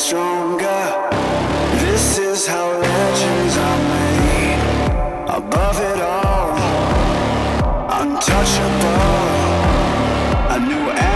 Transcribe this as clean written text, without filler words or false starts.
stronger. This is how legends are made. Above it all, untouchable. A new